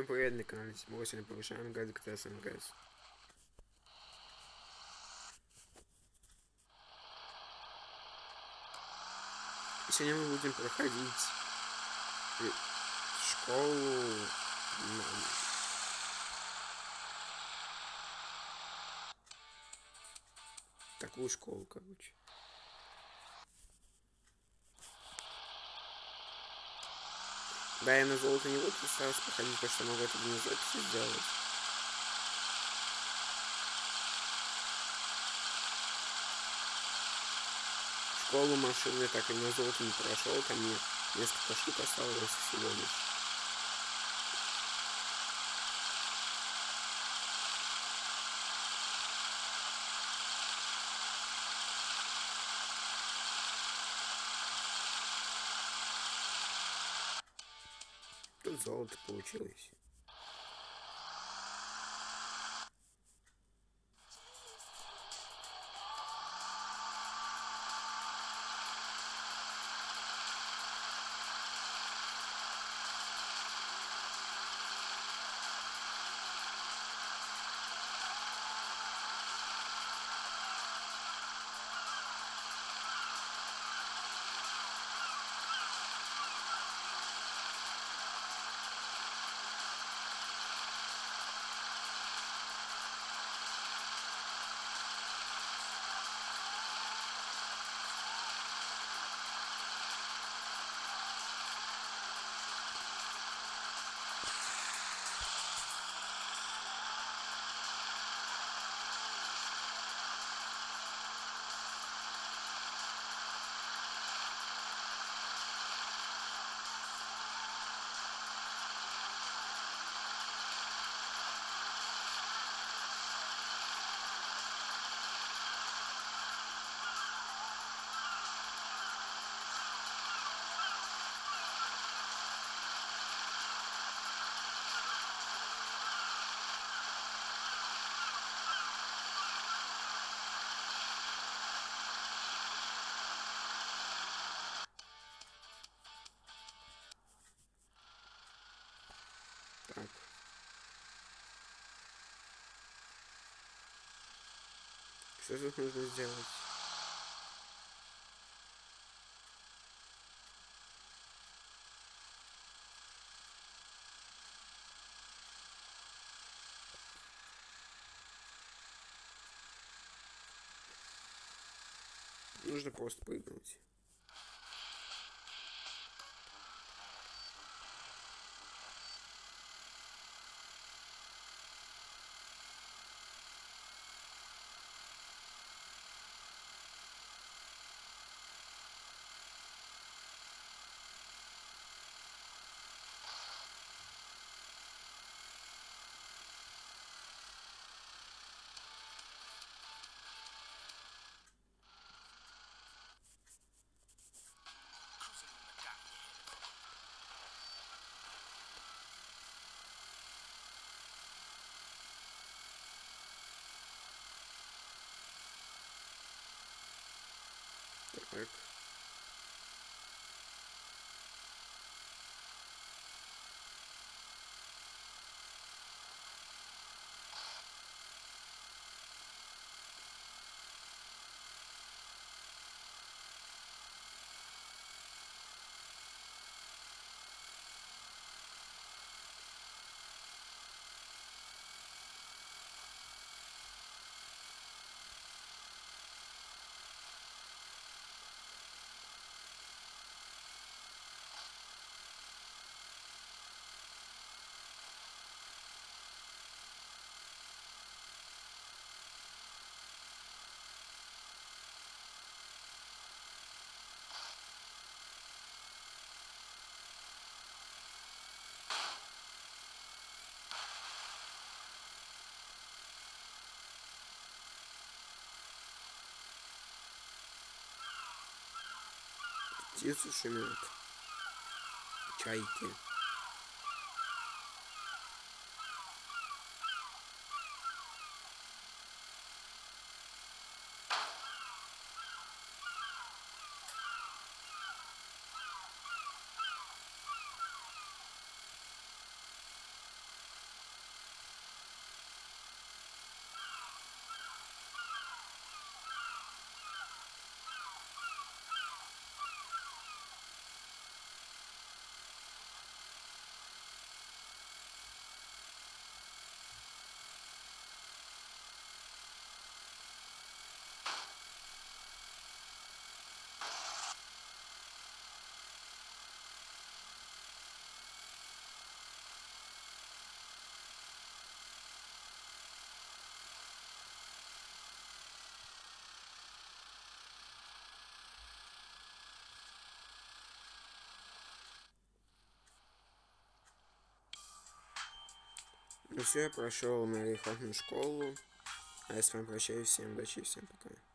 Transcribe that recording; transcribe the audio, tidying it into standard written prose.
Всем привет, на канале Тимур. Сегодня повышаем газ КТС МГС. Сегодня мы будем проходить школу, такую школу, короче. Да, я на золото не буду стараться проходить, потому что могу это не записи сделать. Школу машины так и на золото не прошел, там мне несколько штук осталось всего лишь. Тут золото получилось. Так. Что тут нужно сделать? Нужно просто прыгнуть. Так. Птицы шумят. Чайки. Ну все, я прошел Марихотную школу. А я с вами прощаюсь. Всем удачи и всем пока.